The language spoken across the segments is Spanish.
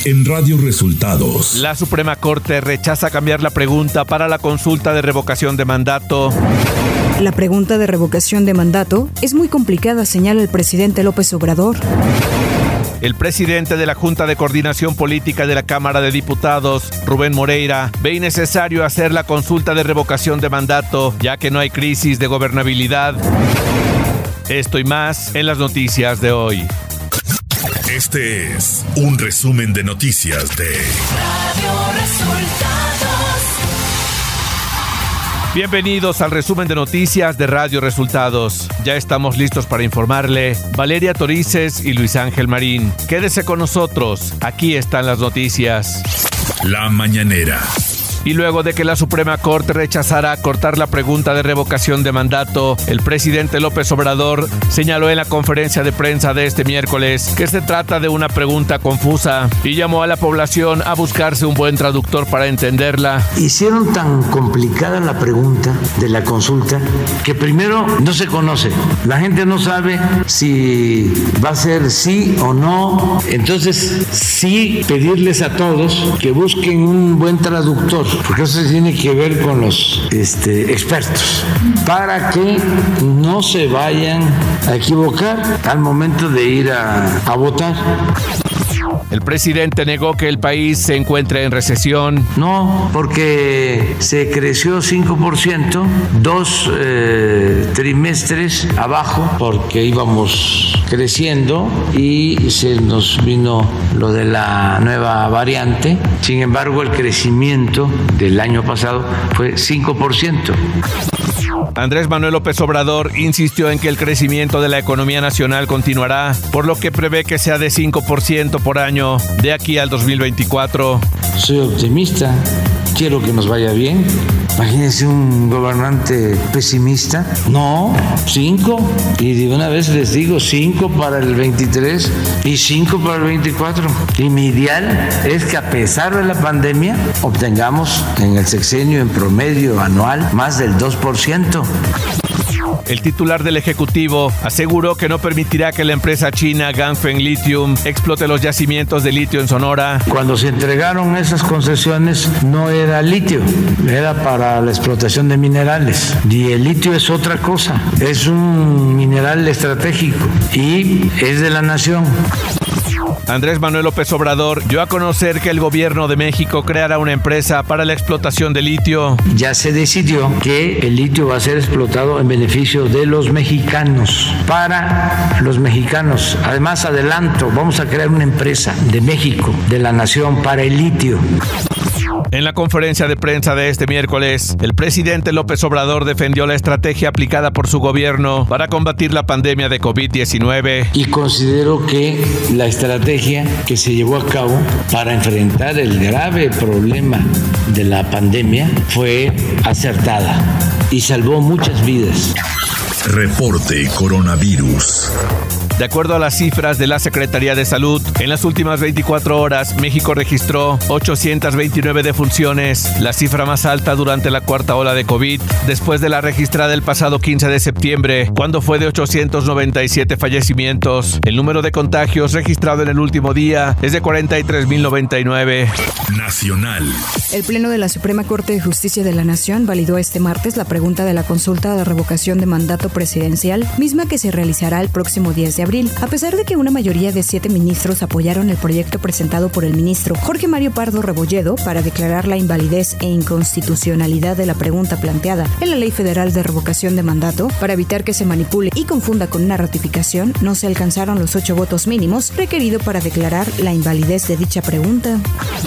en Radio Resultados. La Suprema Corte rechaza cambiar la pregunta para la consulta de revocación de mandato. La pregunta de revocación de mandato es muy complicada, señala el presidente López Obrador. El presidente de la Junta de Coordinación Política de la Cámara de Diputados, Rubén Moreira, ve innecesario hacer la consulta de revocación de mandato, ya que no hay crisis de gobernabilidad. Esto y más en las noticias de hoy. Este es un resumen de noticias de Radio Resultados. Bienvenidos al resumen de noticias de Radio Resultados. Ya estamos listos para informarle Valeria Torices y Luis Ángel Marín. Quédese con nosotros, aquí están las noticias. La mañanera. Y luego de que la Suprema Corte rechazara cortar la pregunta de revocación de mandato, el presidente López Obrador señaló en la conferencia de prensa de este miércoles que se trata de una pregunta confusa y llamó a la población a buscarse un buen traductor para entenderla. Hicieron tan complicada la pregunta de la consulta que primero no se conoce. La gente no sabe si va a ser sí o no. Entonces, sí pedirles a todos que busquen un buen traductor, porque eso tiene que ver con los expertos, para que no se vayan a equivocar al momento de ir a votar. El presidente negó que el país se encuentre en recesión. No, porque se creció 5%, 2 trimestres abajo, porque íbamos creciendo y se nos vino lo de la nueva variante. Sin embargo, el crecimiento del año pasado fue 5%. Andrés Manuel López Obrador insistió en que el crecimiento de la economía nacional continuará, por lo que prevé que sea de 5% por año de aquí al 2024. Soy optimista, quiero que nos vaya bien. Imagínense un gobernante pesimista. No, 5. Y de una vez les digo, 5 para el 23 y 5 para el 24. Y mi ideal es que a pesar de la pandemia obtengamos en el sexenio en promedio anual más del 2%. El titular del Ejecutivo aseguró que no permitirá que la empresa china Ganfeng Lithium explote los yacimientos de litio en Sonora. Cuando se entregaron esas concesiones no era litio, era para la explotación de minerales. Y el litio es otra cosa, es un mineral estratégico y es de la nación. Andrés Manuel López Obrador dio a conocer que el gobierno de México creará una empresa para la explotación de litio. Ya se decidió que el litio va a ser explotado en beneficio de los mexicanos, para los mexicanos. Además, adelanto, vamos a crear una empresa de México, de la nación, para el litio. En la conferencia de prensa de este miércoles, el presidente López Obrador defendió la estrategia aplicada por su gobierno para combatir la pandemia de COVID-19. Y considero que la estrategia que se llevó a cabo para enfrentar el grave problema de la pandemia fue acertada y salvó muchas vidas. Reporte Coronavirus. De acuerdo a las cifras de la Secretaría de Salud, en las últimas 24 horas, México registró 829 defunciones, la cifra más alta durante la cuarta ola de COVID, después de la registrada el pasado 15 de septiembre, cuando fue de 897 fallecimientos. El número de contagios registrado en el último día es de 43.099. Nacional. El Pleno de la Suprema Corte de Justicia de la Nación validó este martes la pregunta de la consulta de revocación de mandato presidencial, misma que se realizará el próximo 10 de abril. A pesar de que una mayoría de 7 ministros apoyaron el proyecto presentado por el ministro Jorge Mario Pardo Rebolledo para declarar la invalidez e inconstitucionalidad de la pregunta planteada en la Ley Federal de Revocación de Mandato, para evitar que se manipule y confunda con una ratificación, no se alcanzaron los 8 votos mínimos requeridos para declarar la invalidez de dicha pregunta.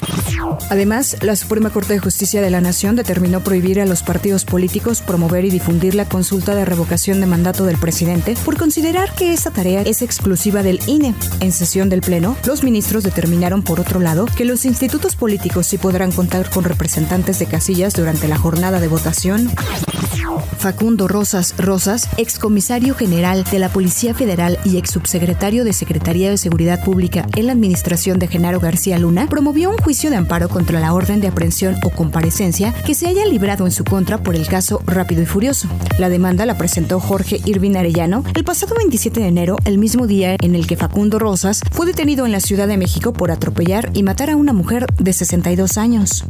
Además, la Suprema Corte de Justicia de la Nación determinó prohibir a los partidos políticos promover y difundir la consulta de revocación de mandato del presidente por considerar que esta tarea es exclusiva del INE. En sesión del Pleno, los ministros determinaron, por otro lado, que los institutos políticos sí podrán contar con representantes de casillas durante la jornada de votación. Facundo Rosas, excomisario general de la Policía Federal y exsubsecretario de Secretaría de Seguridad Pública en la administración de Genaro García Luna, promovió un juicio de amparo contra la orden de aprehensión o comparecencia que se haya librado en su contra por el caso Rápido y Furioso. La demanda la presentó Jorge Irving Arellano el pasado 27 de enero, el mismo día en el que Facundo Rosas fue detenido en la Ciudad de México por atropellar y matar a una mujer de 62 años.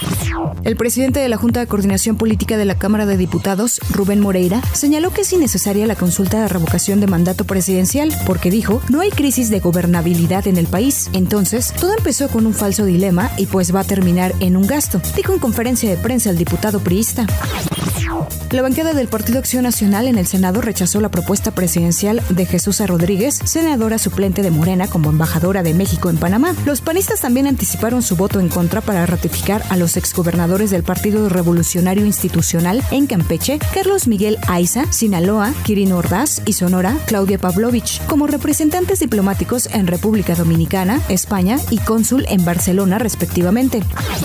El presidente de la Junta de Coordinación Política de la Cámara de Diputados, Rubén Moreira, señaló que es innecesaria la consulta de revocación de mandato presidencial porque dijo, no hay crisis de gobernabilidad en el país. Entonces, todo empezó con un falso dilema y pues va a terminar en un gasto, dijo en conferencia de prensa el diputado priista. La bancada del Partido Acción Nacional en el Senado rechazó la propuesta presidencial de Jesús Rodríguez, senadora suplente de Morena como embajadora de México en Panamá. Los panistas también anticiparon su voto en contra para ratificar a los exgobernadores del Partido Revolucionario Institucional en Campeche, Carlos Miguel Aiza, Sinaloa, Quirino Ordaz y Sonora, Claudia Pavlovich, como representantes diplomáticos en República Dominicana, España y cónsul en Barcelona, respectivamente.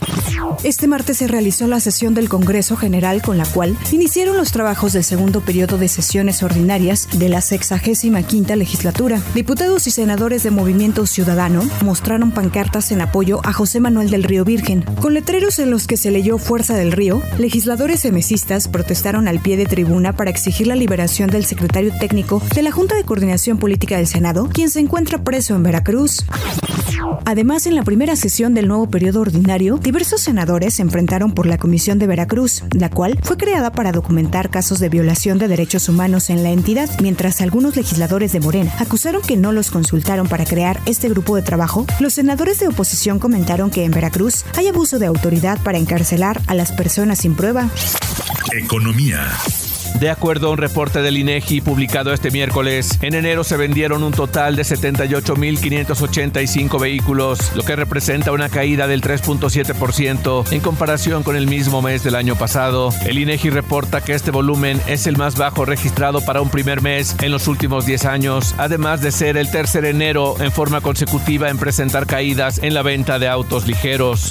Este martes se realizó la sesión del Congreso General con la cual iniciaron los trabajos del segundo periodo de sesiones ordinarias de la 65ª legislatura. Diputados y senadores de Movimiento Ciudadano mostraron pancartas en apoyo a José Manuel del Río Virgen. Con letreros en los que se leyó Fuerza del Río, legisladores emesistas protestaron al pie de tribuna para exigir la liberación del secretario técnico de la Junta de Coordinación Política del Senado, quien se encuentra preso en Veracruz. Además, en la primera sesión del nuevo periodo ordinario, diversos senadores se enfrentaron por la Comisión de Veracruz, la cual fue creada para documentar casos de violación de derechos humanos en la entidad, mientras algunos legisladores de Morena acusaron que no los consultaron para crear este grupo de trabajo. Los senadores de oposición comentaron que en Veracruz hay abuso de autoridad para encarcelar a las personas sin prueba. Economía. De acuerdo a un reporte del INEGI publicado este miércoles, en enero se vendieron un total de 78,585 vehículos, lo que representa una caída del 3.7% en comparación con el mismo mes del año pasado. El INEGI reporta que este volumen es el más bajo registrado para un primer mes en los últimos 10 años, además de ser el tercer enero en forma consecutiva en presentar caídas en la venta de autos ligeros.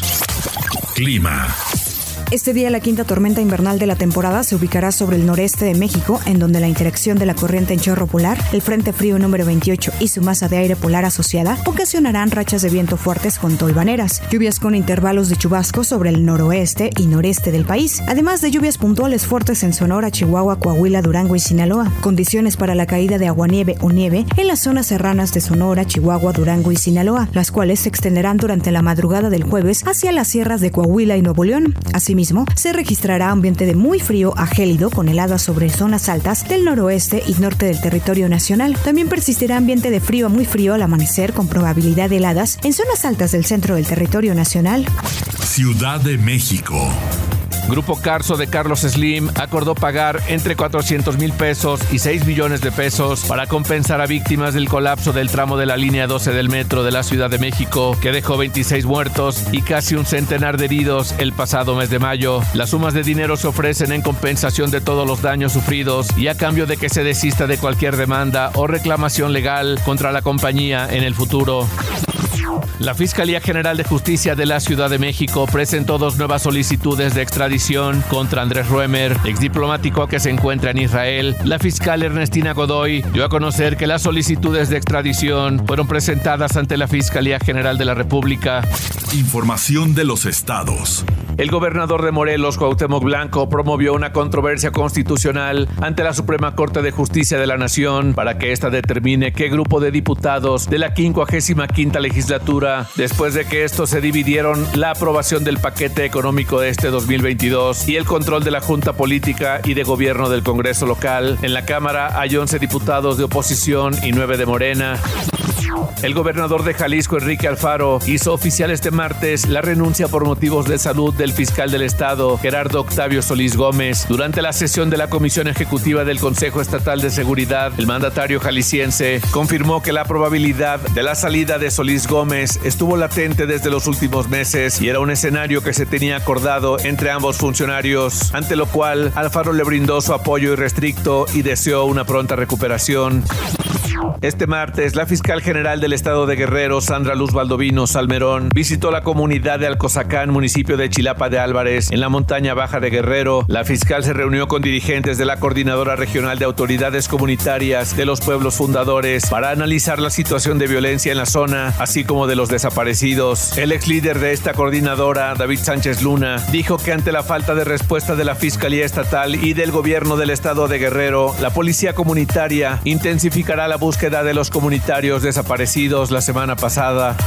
Clima. Este día la quinta tormenta invernal de la temporada se ubicará sobre el noreste de México, en donde la interacción de la corriente en chorro polar, el frente frío número 28 y su masa de aire polar asociada ocasionarán rachas de viento fuertes con tolvaneras, lluvias con intervalos de chubascos sobre el noroeste y noreste del país, además de lluvias puntuales fuertes en Sonora, Chihuahua, Coahuila, Durango y Sinaloa. Condiciones para la caída de aguanieve o nieve en las zonas serranas de Sonora, Chihuahua, Durango y Sinaloa, las cuales se extenderán durante la madrugada del jueves hacia las sierras de Coahuila y Nuevo León. Asimismo, se registrará ambiente de muy frío a gélido con heladas sobre zonas altas del noroeste y norte del territorio nacional. También persistirá ambiente de frío a muy frío al amanecer con probabilidad de heladas en zonas altas del centro del territorio nacional. Ciudad de México. Grupo Carso de Carlos Slim acordó pagar entre 400,000 pesos y 6 millones de pesos para compensar a víctimas del colapso del tramo de la línea 12 del metro de la Ciudad de México, que dejó 26 muertos y casi un centenar de heridos el pasado mes de mayo. Las sumas de dinero se ofrecen en compensación de todos los daños sufridos y a cambio de que se desista de cualquier demanda o reclamación legal contra la compañía en el futuro. La Fiscalía General de Justicia de la Ciudad de México presentó 2 nuevas solicitudes de extradición contra Andrés Roemer, exdiplomático que se encuentra en Israel. La fiscal Ernestina Godoy dio a conocer que las solicitudes de extradición fueron presentadas ante la Fiscalía General de la República. Información de los estados. El gobernador de Morelos, Cuauhtémoc Blanco, promovió una controversia constitucional ante la Suprema Corte de Justicia de la Nación para que ésta determine qué grupo de diputados de la 55ª legislatura, después de que estos se dividieron la aprobación del paquete económico de este 2022 y el control de la Junta Política y de Gobierno del Congreso local. En la Cámara hay 11 diputados de oposición y 9 de Morena. El gobernador de Jalisco, Enrique Alfaro, hizo oficial este martes la renuncia por motivos de salud del fiscal del Estado, Gerardo Octavio Solís Gómez. Durante la sesión de la Comisión Ejecutiva del Consejo Estatal de Seguridad, el mandatario jalisciense confirmó que la probabilidad de la salida de Solís Gómez estuvo latente desde los últimos meses y era un escenario que se tenía acordado entre ambos funcionarios, ante lo cual Alfaro le brindó su apoyo irrestricto y deseó una pronta recuperación. Este martes, la fiscal fiscal general del estado de Guerrero, Sandra Luz Baldovino Salmerón, visitó la comunidad de Alcozacán, municipio de Chilapa de Álvarez, en la montaña baja de Guerrero. La fiscal se reunió con dirigentes de la Coordinadora Regional de Autoridades Comunitarias de los Pueblos Fundadores para analizar la situación de violencia en la zona, así como de los desaparecidos. El ex líder de esta coordinadora, David Sánchez Luna, dijo que ante la falta de respuesta de la Fiscalía Estatal y del gobierno del estado de Guerrero, la Policía Comunitaria intensificará la búsqueda de los comunitarios desaparecidos la semana pasada.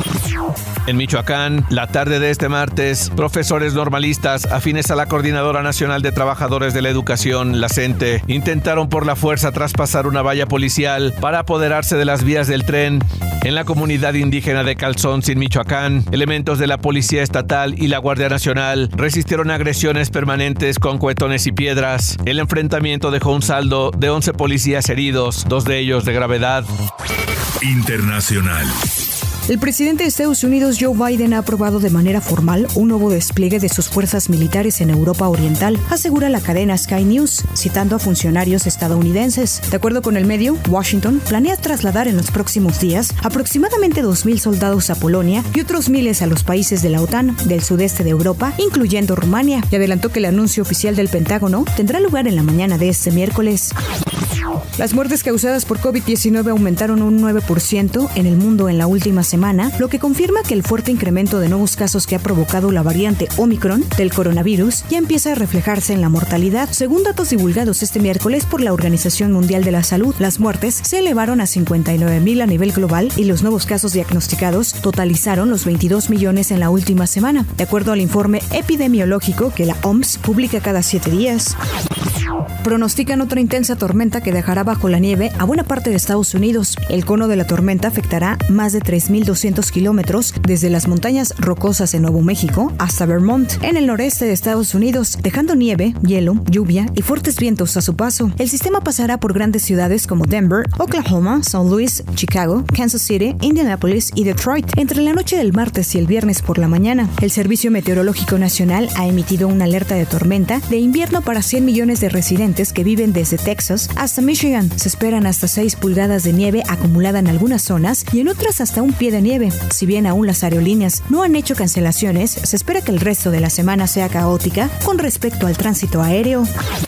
En Michoacán, la tarde de este martes, profesores normalistas afines a la Coordinadora Nacional de Trabajadores de la Educación, la CENTE, intentaron por la fuerza traspasar una valla policial para apoderarse de las vías del tren. En la comunidad indígena de Calzoncin, Michoacán, elementos de la Policía Estatal y la Guardia Nacional resistieron agresiones permanentes con cuetones y piedras. El enfrentamiento dejó un saldo de 11 policías heridos, 2 de ellos de gravedad. Internacional. El presidente de Estados Unidos, Joe Biden, ha aprobado de manera formal un nuevo despliegue de sus fuerzas militares en Europa Oriental, asegura la cadena Sky News, citando a funcionarios estadounidenses. De acuerdo con el medio, Washington planea trasladar en los próximos días aproximadamente 2,000 soldados a Polonia y otros miles a los países de la OTAN del sudeste de Europa, incluyendo Rumania, y adelantó que el anuncio oficial del Pentágono tendrá lugar en la mañana de este miércoles. Las muertes causadas por COVID-19 aumentaron un 9% en el mundo en la última semana, lo que confirma que el fuerte incremento de nuevos casos que ha provocado la variante Omicron del coronavirus ya empieza a reflejarse en la mortalidad. Según datos divulgados este miércoles por la Organización Mundial de la Salud, las muertes se elevaron a 59,000 a nivel global y los nuevos casos diagnosticados totalizaron los 22 millones en la última semana, de acuerdo al informe epidemiológico que la OMS publica cada 7 días. Pronostican otra intensa tormenta que dejará bajo la nieve a buena parte de Estados Unidos. El cono de la tormenta afectará más de 3,200 kilómetros desde las montañas rocosas en Nuevo México hasta Vermont, en el noreste de Estados Unidos, dejando nieve, hielo, lluvia y fuertes vientos a su paso. El sistema pasará por grandes ciudades como Denver, Oklahoma, St. Louis, Chicago, Kansas City, Indianapolis y Detroit entre la noche del martes y el viernes por la mañana. El Servicio Meteorológico Nacional ha emitido una alerta de tormenta de invierno para 100 millones de residentes que viven desde Texas hasta Michigan. Se esperan hasta 6 pulgadas de nieve acumulada en algunas zonas y en otras hasta un pie de nieve. Si bien aún las aerolíneas no han hecho cancelaciones, se espera que el resto de la semana sea caótica con respecto al tránsito aéreo.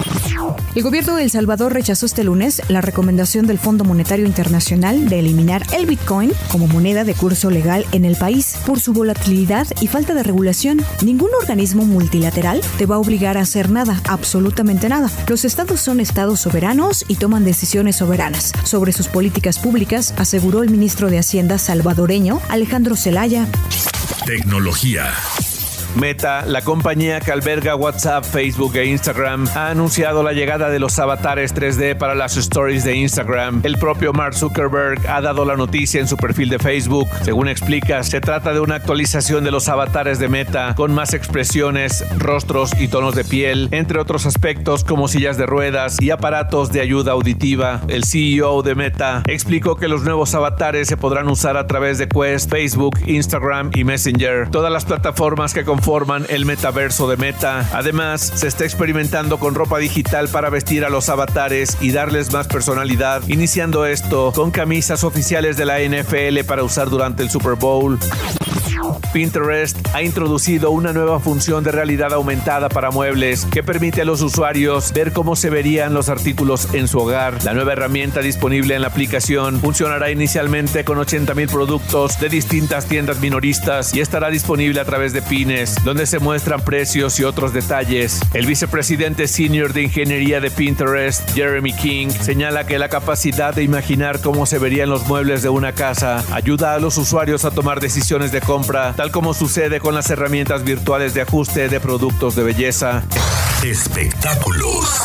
El gobierno de El Salvador rechazó este lunes la recomendación del Fondo Monetario Internacional de eliminar el Bitcoin como moneda de curso legal en el país por su volatilidad y falta de regulación. Ningún organismo multilateral te va a obligar a hacer nada, absolutamente nada. Los estados son estados soberanos y toman decisiones soberanas sobre sus políticas públicas, aseguró el ministro de Hacienda salvadoreño Alejandro Zelaya. Tecnología. Meta, la compañía que alberga WhatsApp, Facebook e Instagram, ha anunciado la llegada de los avatares 3D para las stories de Instagram. El propio Mark Zuckerberg ha dado la noticia en su perfil de Facebook. Según explica, se trata de una actualización de los avatares de Meta, con más expresiones, rostros y tonos de piel, entre otros aspectos como sillas de ruedas y aparatos de ayuda auditiva. El CEO de Meta explicó que los nuevos avatares se podrán usar a través de Quest, Facebook, Instagram y Messenger, todas las plataformas que conforman el metaverso de Meta. Además, se está experimentando con ropa digital para vestir a los avatares y darles más personalidad, iniciando esto con camisas oficiales de la NFL para usar durante el Super Bowl. Pinterest ha introducido una nueva función de realidad aumentada para muebles que permite a los usuarios ver cómo se verían los artículos en su hogar. La nueva herramienta disponible en la aplicación funcionará inicialmente con 80,000 productos de distintas tiendas minoristas y estará disponible a través de pines, donde se muestran precios y otros detalles. El vicepresidente senior de ingeniería de Pinterest, Jeremy King, señala que la capacidad de imaginar cómo se verían los muebles de una casa ayuda a los usuarios a tomar decisiones de compra, tal como sucede con las herramientas virtuales de ajuste de productos de belleza. Espectáculos.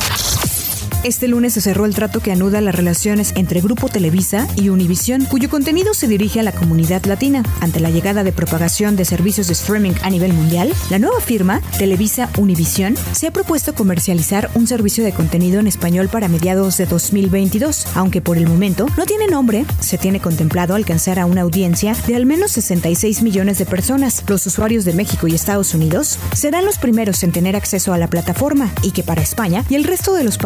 Este lunes se cerró el trato que anuda las relaciones entre Grupo Televisa y Univisión, cuyo contenido se dirige a la comunidad latina. Ante la llegada de propagación de servicios de streaming a nivel mundial, la nueva firma, Televisa Univisión, se ha propuesto comercializar un servicio de contenido en español para mediados de 2022. Aunque por el momento no tiene nombre, se tiene contemplado alcanzar a una audiencia de al menos 66 millones de personas. Los usuarios de México y Estados Unidos serán los primeros en tener acceso a la plataforma y que para España y el resto de los países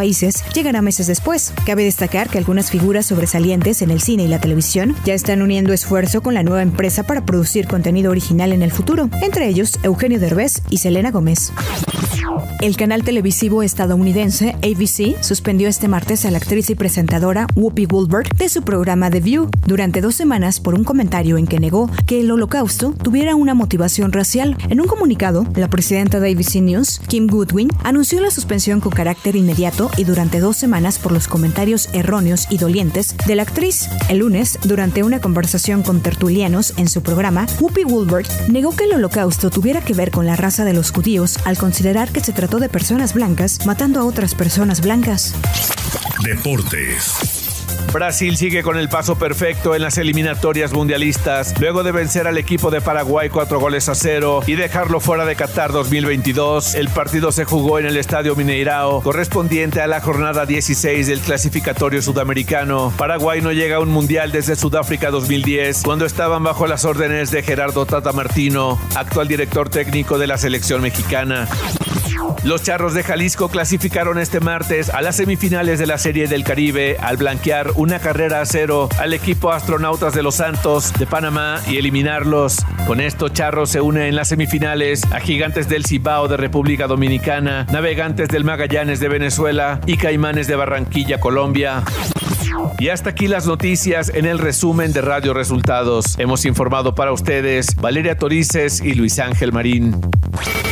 actriz llegará meses después. Cabe destacar que algunas figuras sobresalientes en el cine y la televisión ya están uniendo esfuerzo con la nueva empresa para producir contenido original en el futuro, entre ellos Eugenio Derbez y Selena Gómez. El canal televisivo estadounidense ABC suspendió este martes a la actriz y presentadora Whoopi Goldberg de su programa The View durante 2 semanas por un comentario en que negó que el Holocausto tuviera una motivación racial. En un comunicado, la presidenta de ABC News, Kim Goodwin, anunció la suspensión con carácter inmediato y durante 2 semanas por los comentarios erróneos y dolientes de la actriz. El lunes, durante una conversación con tertulianos en su programa, Whoopi Goldberg negó que el Holocausto tuviera que ver con la raza de los judíos al considerar que se trató de personas blancas matando a otras personas blancas. Deportes. Brasil sigue con el paso perfecto en las eliminatorias mundialistas, luego de vencer al equipo de Paraguay 4-0 y dejarlo fuera de Qatar 2022. El partido se jugó en el Estadio Mineirao, correspondiente a la jornada 16 del clasificatorio sudamericano. Paraguay no llega a un mundial desde Sudáfrica 2010, cuando estaban bajo las órdenes de Gerardo Tata Martino, actual director técnico de la selección mexicana. Los Charros de Jalisco clasificaron este martes a las semifinales de la Serie del Caribe al blanquear 1-0 al equipo Astronautas de Los Santos de Panamá y eliminarlos. Con esto, Charros se une en las semifinales a Gigantes del Cibao de República Dominicana, Navegantes del Magallanes de Venezuela y Caimanes de Barranquilla, Colombia. Y hasta aquí las noticias en el resumen de Radio Resultados. Hemos informado para ustedes Valeria Torices y Luis Ángel Marín.